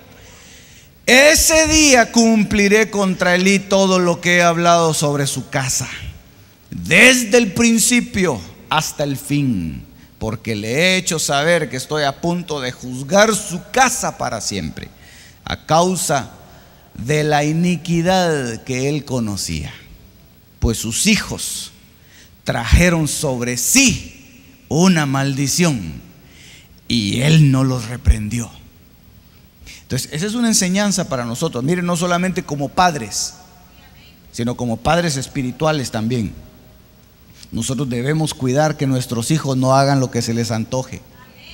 Ese día cumpliré contra Elí todo lo que he hablado sobre su casa, desde el principio hasta el fin, porque le he hecho saber que estoy a punto de juzgar su casa para siempre, a causa de la iniquidad que él conocía, pues sus hijos trajeron sobre sí una maldición y él no los reprendió. Entonces, esa es una enseñanza para nosotros. Miren, no solamente como padres, sino como padres espirituales también. Nosotros debemos cuidar que nuestros hijos no hagan lo que se les antoje.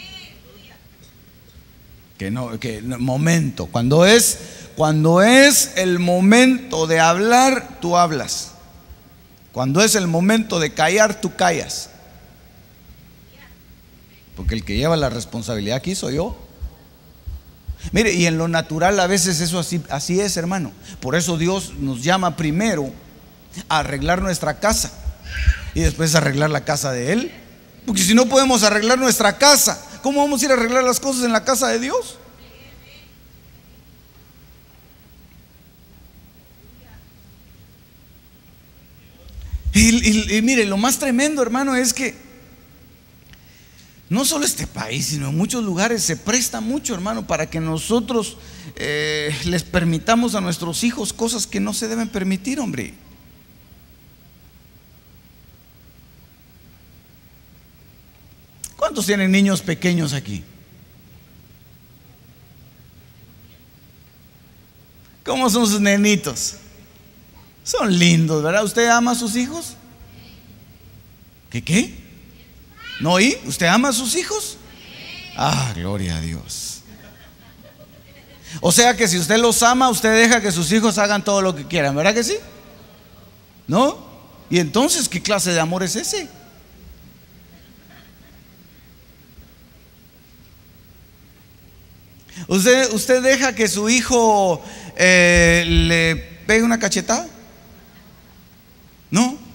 Que no, que no, momento, cuando es, cuando es el momento de hablar, tú hablas. Cuando es el momento de callar, tú callas. Porque el que lleva la responsabilidad aquí soy yo. Mire, y en lo natural a veces eso así, así es, hermano. Por eso Dios nos llama primero a arreglar nuestra casa y después a arreglar la casa de Él. Porque si no podemos arreglar nuestra casa, ¿cómo vamos a ir a arreglar las cosas en la casa de Dios? Y, y, y mire, lo más tremendo, hermano, es que no solo este país, sino en muchos lugares se presta mucho, hermano, para que nosotros eh, les permitamos a nuestros hijos cosas que no se deben permitir, hombre. ¿Cuántos tienen niños pequeños aquí? ¿Cómo son sus nenitos? Son lindos, ¿verdad? ¿Usted ama a sus hijos? ¿Qué qué? ¿No oí? ¿Usted ama a sus hijos? Ah, gloria a Dios. O sea que si usted los ama, usted deja que sus hijos hagan todo lo que quieran, ¿verdad que sí? ¿No? Y entonces, ¿qué clase de amor es ese? ¿Usted, usted deja que su hijo eh, le pegue una cachetada? ¿No?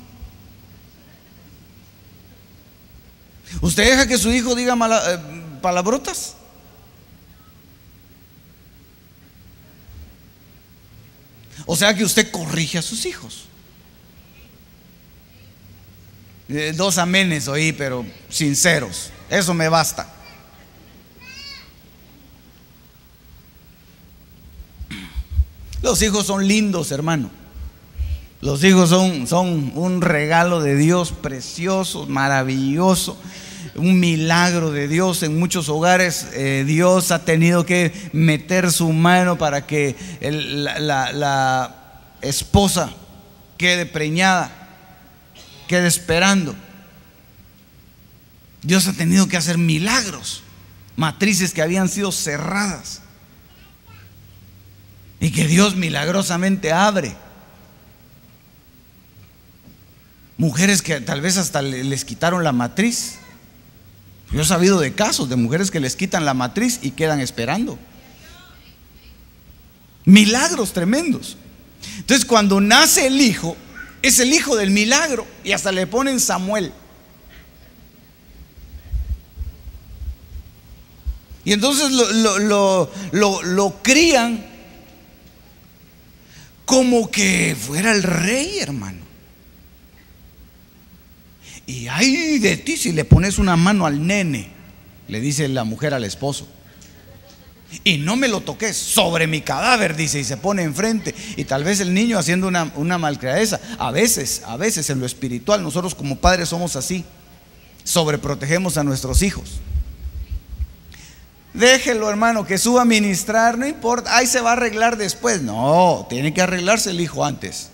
¿Usted deja que su hijo diga mala, eh, palabrotas? O sea que usted corrige a sus hijos. Eh, dos amenes oí, pero sinceros. Eso me basta. Los hijos son lindos, hermano. Los hijos son, son un regalo de Dios precioso, maravilloso, un milagro de Dios. En muchos hogares eh, Dios ha tenido que meter su mano para que el, la, la, la esposa quede preñada, quede esperando. Dios ha tenido que hacer milagros, matrices que habían sido cerradas y que Dios milagrosamente abre. Mujeres que tal vez hasta les quitaron la matriz. Yo he sabido de casos de mujeres que les quitan la matriz y quedan esperando. Milagros tremendos. Entonces, cuando nace el hijo, es el hijo del milagro y hasta le ponen Samuel. Y entonces lo, lo, lo, lo, lo crían como que fuera el rey, hermano. Y ay de ti si le pones una mano al nene, le dice la mujer al esposo. Y no me lo toques sobre mi cadáver, dice, y se pone enfrente. Y tal vez el niño haciendo una, una malcriadeza. A veces, a veces en lo espiritual nosotros como padres somos así. Sobreprotegemos a nuestros hijos. Déjelo, hermano, que suba a ministrar, no importa, ahí se va a arreglar después. No, tiene que arreglarse el hijo antes.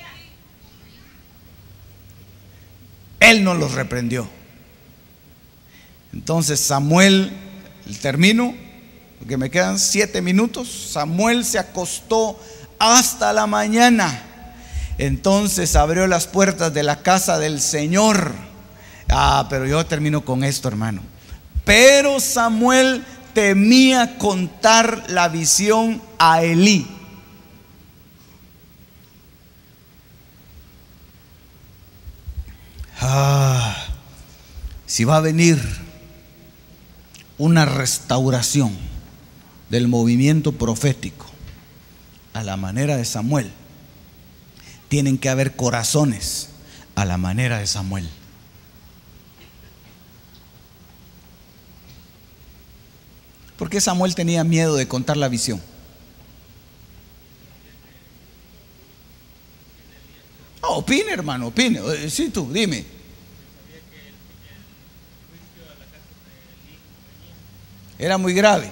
Él no los reprendió. Entonces Samuel, termino, porque me quedan siete minutos. Samuel se acostó hasta la mañana. Entonces abrió las puertas de la casa del Señor. Ah, pero yo termino con esto, hermano. Pero Samuel temía contar la visión a Elí. Ah, si va a venir una restauración del movimiento profético a la manera de Samuel, tienen que haber corazones a la manera de Samuel. ¿Por qué Samuel tenía miedo de contar la visión? Oh, opine, hermano, opine. Sí, tú, dime. Era muy grave.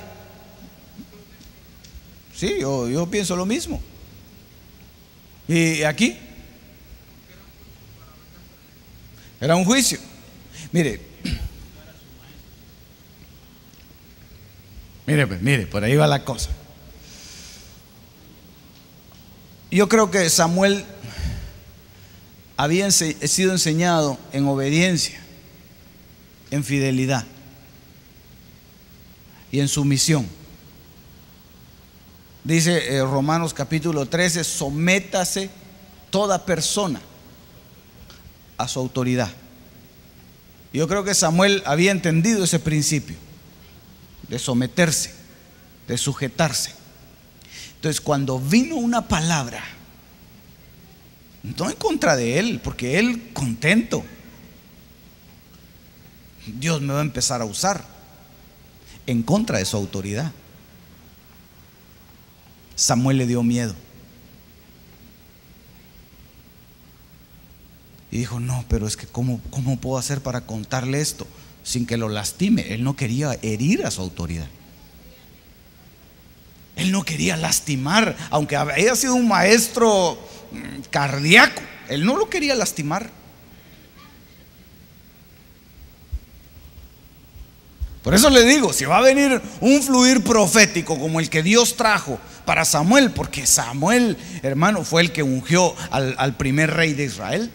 Sí, yo, yo pienso lo mismo. ¿Y aquí? Era un juicio. Mire, mire, pues, mire, por ahí va la cosa. Yo creo que Samuel había sido enseñado en obediencia, en fidelidad y en sumisión. Dice eh, Romanos capítulo trece: sométase toda persona a su autoridad. Yo creo que Samuel había entendido ese principio de someterse, de sujetarse. Entonces, cuando vino una palabra, no en contra de él, porque él contento, Dios me va a empezar a usar, en contra de su autoridad, Samuel le dio miedo y dijo: no, pero es que ¿cómo, cómo puedo hacer para contarle esto sin que lo lastime? Él no quería herir a su autoridad. Él no quería lastimar, aunque haya sido un maestro cardíaco, él no lo quería lastimar. Por eso le digo, si va a venir un fluir profético como el que Dios trajo para Samuel, porque Samuel, hermano, fue el que ungió al, al primer rey de Israel.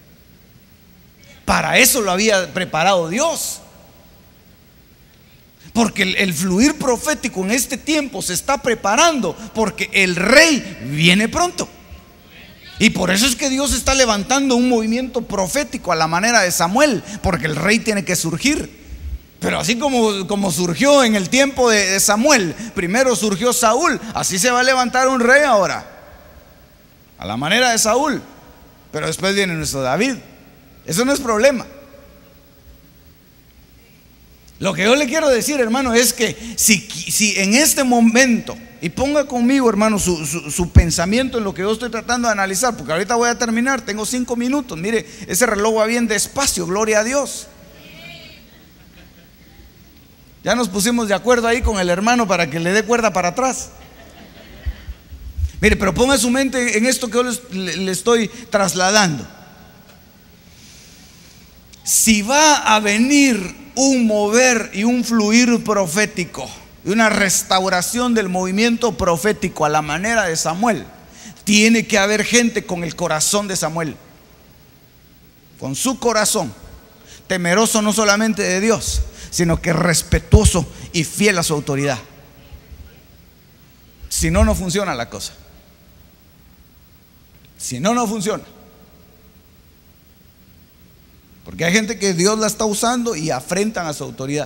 Para eso lo había preparado Dios. Porque el, el fluir profético en este tiempo se está preparando, porque el rey viene pronto. Y por eso es que Dios está levantando un movimiento profético a la manera de Samuel, porque el rey tiene que surgir. Pero así como, como surgió en el tiempo de, de Samuel, primero surgió Saúl, así se va a levantar un rey ahora, a la manera de Saúl. Pero después viene nuestro David. Eso no es problema. Lo que yo le quiero decir, hermano, es que si, si en este momento, y ponga conmigo, hermano, su, su, su pensamiento en lo que yo estoy tratando de analizar, porque ahorita voy a terminar, tengo cinco minutos. Mire, ese reloj va bien despacio, gloria a Dios. Ya nos pusimos de acuerdo ahí con el hermano para que le dé cuerda para atrás. Mire, pero ponga su mente en esto que yo le, le estoy trasladando. Si va a venir un mover y un fluir profético y una restauración del movimiento profético a la manera de Samuel, tiene que haber gente con el corazón de Samuel, con su corazón, temeroso no solamente de Dios, sino que respetuoso y fiel a su autoridad. Si no, no funciona la cosa. Si no, no funciona. Porque hay gente que Dios la está usando y afrentan a su autoridad.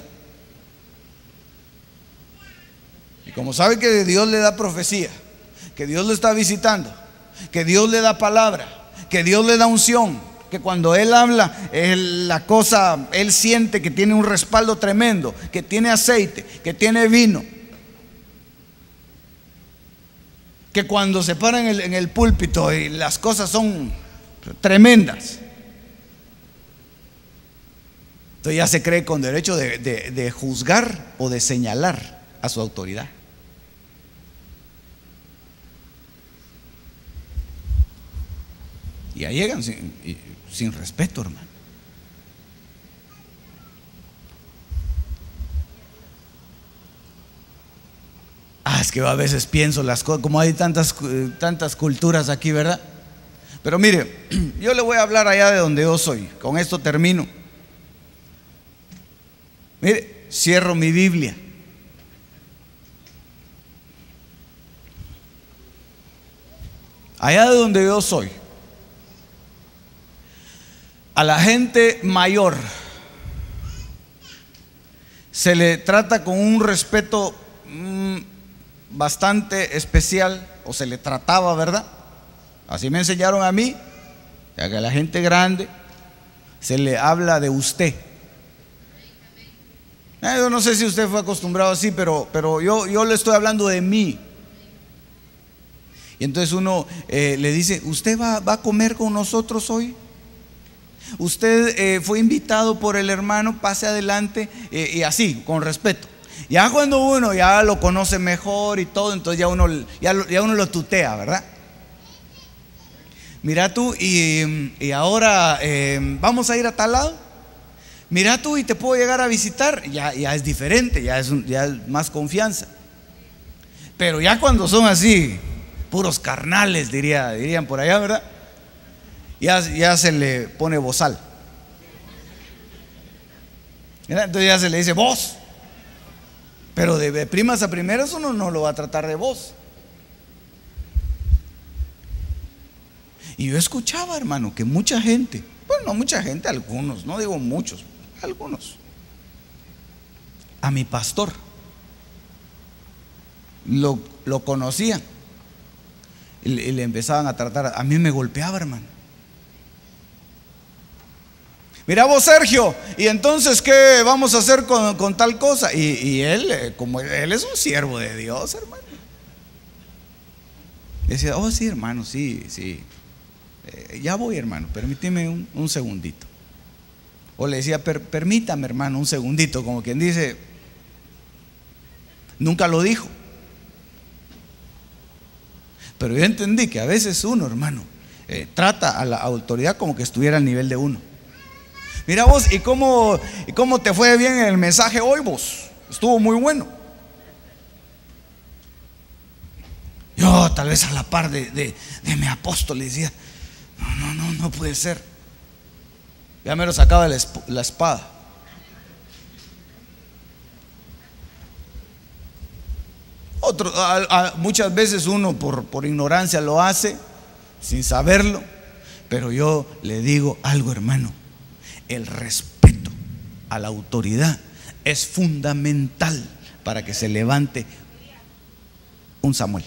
Y como sabe que Dios le da profecía, que Dios lo está visitando, que Dios le da palabra, que Dios le da unción, que cuando Él habla, él, la cosa, Él siente que tiene un respaldo tremendo, que tiene aceite, que tiene vino, que cuando se para en el, en el púlpito y las cosas son tremendas, entonces ya se cree con derecho de, de, de juzgar o de señalar a su autoridad. Y ahí llegan sin, sin respeto, hermano. Ah, es que a veces pienso las cosas, como hay tantas, tantas culturas aquí, ¿verdad? Pero mire, yo le voy a hablar allá de donde yo soy. Con esto termino. Mire, cierro mi Biblia allá de donde yo soy, a la gente mayor se le trata con un respeto mmm, bastante especial, o se le trataba, ¿verdad? Así me enseñaron a mí, ya que a la gente grande se le habla de usted. Eh, yo no sé si usted fue acostumbrado así, pero, pero yo, yo le estoy hablando de mí. Y entonces uno eh, le dice, ¿usted va, va a comer con nosotros hoy? Usted eh, fue invitado por el hermano, pase adelante, eh, y así, con respeto. Ya cuando uno ya lo conoce mejor y todo, entonces ya uno, ya, ya uno lo tutea, ¿verdad? Mira tú, y, y ahora eh, vamos a ir a tal lado. Mira tú, y te puedo llegar a visitar. Ya, ya es diferente, ya es, un, ya es más confianza. Pero ya cuando son así, puros carnales, diría, dirían por allá, ¿verdad? Ya, ya se le pone bozal. Entonces ya se le dice vos. Pero de primas a primeras uno no lo va a tratar de vos. Y yo escuchaba, hermano, que mucha gente, bueno, no mucha gente, algunos, no digo muchos, algunos, a mi pastor lo, lo conocían y, y le empezaban a tratar. A mí me golpeaba, hermano. Mira vos, Sergio, y entonces ¿qué vamos a hacer con, con tal cosa? Y, y él, como él es un siervo de Dios, hermano, decía, oh sí, hermano, sí, sí, eh, ya voy, hermano, permíteme un, un segundito. O le decía, per, permítame, hermano, un segundito, como quien dice, nunca lo dijo. Pero yo entendí que a veces uno, hermano, eh, trata a la autoridad como que estuviera al nivel de uno. Mira vos, ¿y cómo, ¿y cómo te fue bien el mensaje hoy vos? Estuvo muy bueno. Yo tal vez a la par de, de, de mi apóstol le decía, no, no, no, no puede ser. Ya me lo sacaba la, la espada. Otro, a, a, muchas veces uno por, por ignorancia lo hace, sin saberlo. Pero yo le digo algo, hermano. El respeto a la autoridad es fundamental para que se levante un Samuel.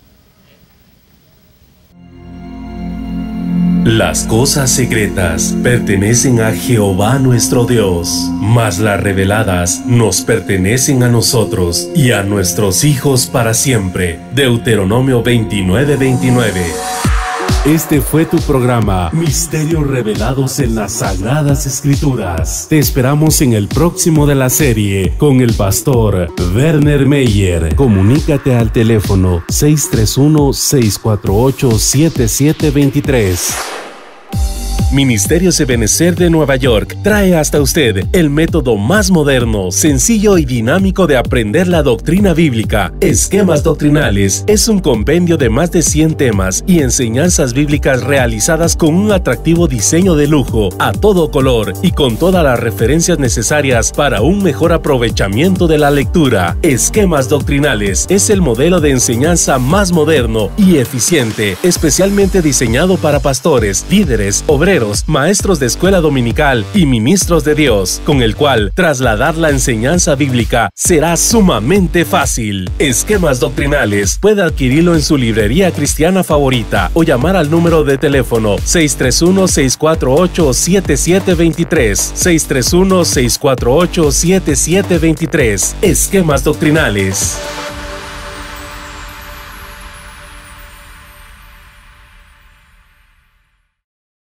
Las cosas secretas pertenecen a Jehová nuestro Dios, mas las reveladas nos pertenecen a nosotros y a nuestros hijos para siempre. Deuteronomio veintinueve, veintinueve. Este fue tu programa Misterios Revelados en las Sagradas Escrituras. Te esperamos en el próximo de la serie con el pastor Werner Meyer. Comunícate al teléfono seis tres uno, seis cuatro ocho, siete siete dos tres. Ministerios Ebenecer de Nueva York trae hasta usted el método más moderno, sencillo y dinámico de aprender la doctrina bíblica. Esquemas Doctrinales es un compendio de más de cien temas y enseñanzas bíblicas realizadas con un atractivo diseño de lujo, a todo color y con todas las referencias necesarias para un mejor aprovechamiento de la lectura. Esquemas Doctrinales es el modelo de enseñanza más moderno y eficiente, especialmente diseñado para pastores, líderes, obreros, maestros de escuela dominical y ministros de Dios, con el cual trasladar la enseñanza bíblica será sumamente fácil. Esquemas Doctrinales puede adquirirlo en su librería cristiana favorita o llamar al número de teléfono seis tres uno, seis cuatro ocho, siete siete dos tres, seis tres uno, seis cuatro ocho, siete siete dos tres. Esquemas Doctrinales.